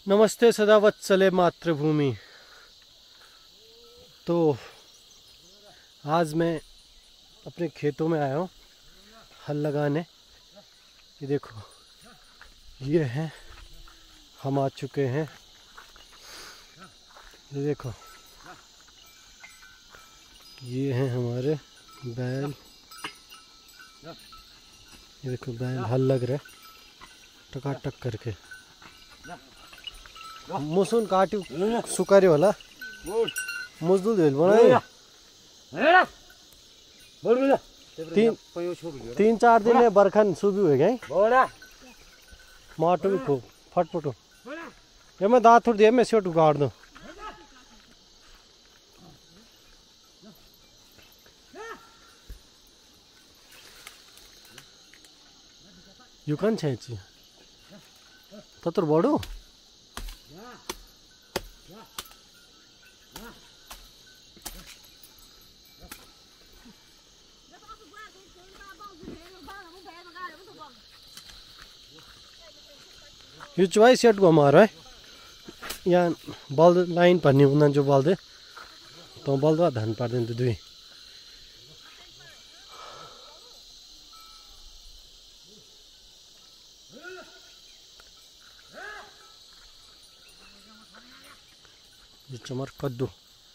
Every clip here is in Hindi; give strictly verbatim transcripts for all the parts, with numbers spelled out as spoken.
नमस्ते सदावत्सले मातृभूमि। तो आज मैं अपने खेतों में आया हूँ हल लगाने। ये देखो, ये हैं, हम आ चुके हैं। ये देखो, ये हैं हमारे बैल। ये देखो बैल हल लग रहे टकाटक करके। मुसुन काट्यो सुकार्यो होला मुजदुल भेल बनायो। तीन तीन चार दिन में बरखन सुबी हो गए माटो भी खूब फटफटो। ये मैं दांत थोड़ी दिया मैं सेट उगाड़ दूं। युकन छेची ततर बड़ो यो चुवाई सेट को हमारा है यहाँ बल्द लाइन पर्ने उन्ना जो बल्द तो बल्द धान पार दिन दुई ये चमर कद्दू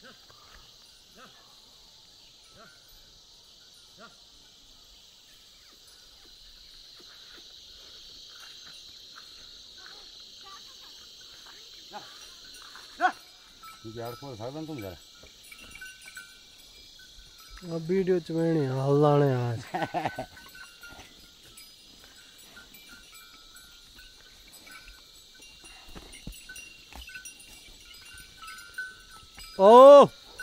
अब वीडियो च मैंने हल्लाने आज ओ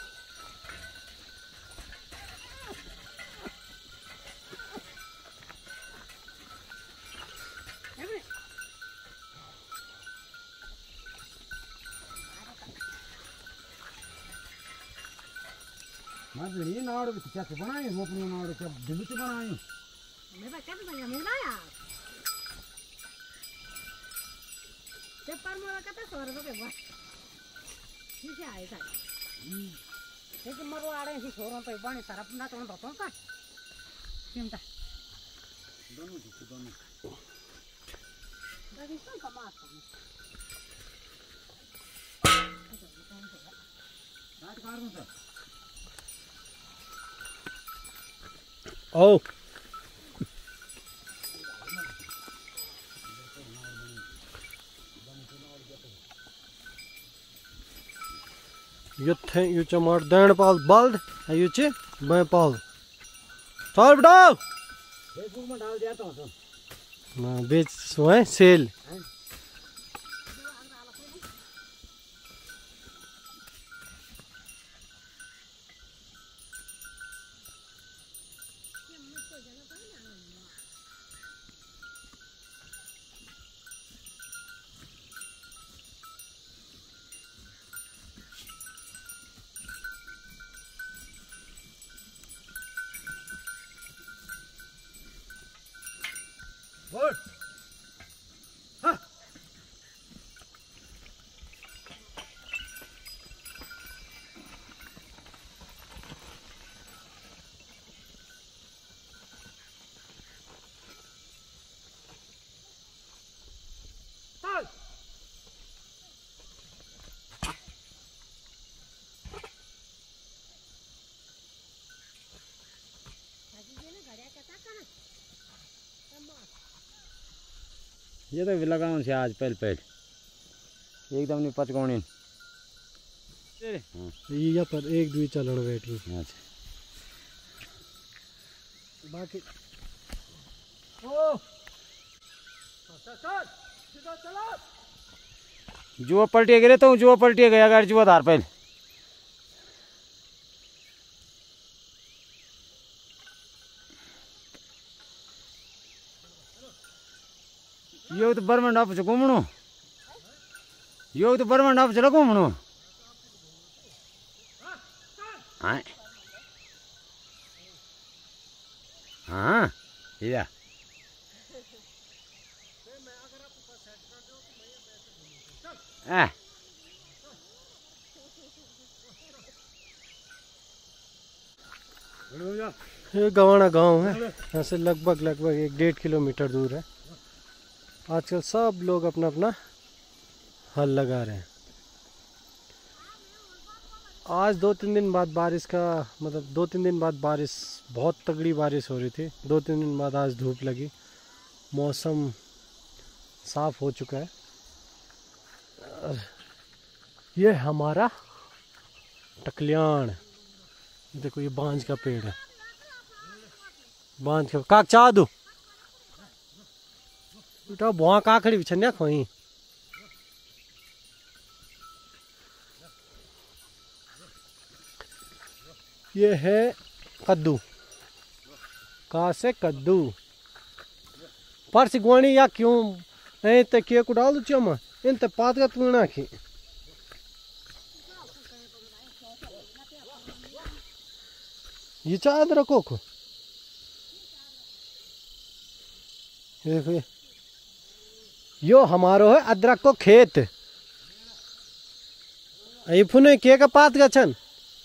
ये नाड़ क्या बनाए वो अपने नाड़ क्या दिल से बनाए मैं बच्चा तो बना मेरा यार जब पर मोरा का तो सौ रुपए बस किसे आए था लेकिन मरो आ रहे हैं सौ रुपए बने सारा अपना तो तो का चिंता दोनों दोनों दादी तो कमा रात कार में था ओ युथे यु चमर दैन पाल बल्द यु चे मैं पाल चल बेटा फेसबुक में डाल दिया तो ना बेच सो है सेल Good. Huh. Start. ये तो लगाउन से आज पहले पहले एकदम नहीं पचकाउने यहाँ पर एक दुई चलन बैठी अच्छा बाकी जुआ पलटिया गिरे तो जुआ पलटिया गया गाड़ी जुआ धार पहले यो तो बर्मंड आप घूमणो यो तो बर्मंड आप चलो घूमणो हाँ हाँ या आ ये गवाना गांव है, यहाँ से लगभग लगभग एक डेढ़ किलोमीटर दूर है। आजकल सब लोग अपना अपना हल लगा रहे हैं। आज दो तीन दिन बाद बारिश का मतलब दो तीन दिन बाद बारिश, बहुत तगड़ी बारिश हो रही थी। दो तीन दिन बाद आज धूप लगी, मौसम साफ हो चुका है। ये हमारा टकल्याण, देखो ये बांज का पेड़ है। बांज का काक चाह दो बेटा, बुआ काकड़ी बिछन्या खोई। ये है कद्दू, कहा से कद्दू परसी गुआनी या क्यों ए ते के को डाल चम इन ते पात का तुना की। ये चाद रखो को देखो, यो हमारो है अदरक को खेत। फुने के का पात का छन,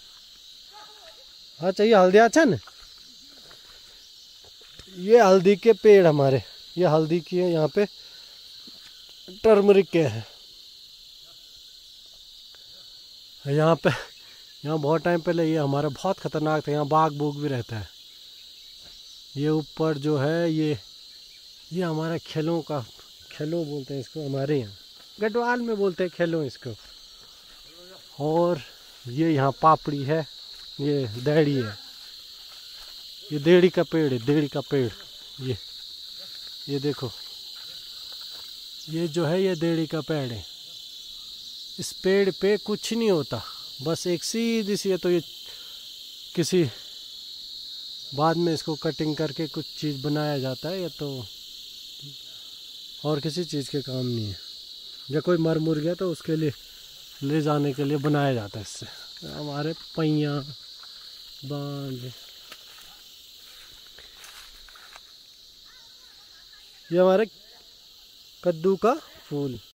हाँ चाहिए हल्दिया छन। ये हल्दी के पेड़ हमारे, ये हल्दी की है, यहाँ पे टर्मरिक के हैं। यहाँ पे यहाँ बहुत टाइम पहले ये हमारा बहुत खतरनाक था, यहाँ बाघ बूघ भी रहता है। ये ऊपर जो है ये ये हमारा खेलों का, खेलों बोलते हैं इसको हमारे यहाँ, गढ़वाल में बोलते हैं खेलों इसको। और ये यहाँ पापड़ी है, ये देड़ी है, ये देड़ी का पेड़ है, देड़ी का पेड़। ये ये देखो, ये जो है ये देड़ी का पेड़ है। इस पेड़ पे कुछ नहीं होता, बस एक सीधी सी है। तो ये किसी बाद में इसको कटिंग करके कुछ चीज़ बनाया जाता है, या तो और किसी चीज़ के काम नहीं है। या कोई मर मुर गया तो उसके लिए ले जाने के लिए बनाया जाता है इससे। हमारे पैया बांध, ये हमारे कद्दू का फूल।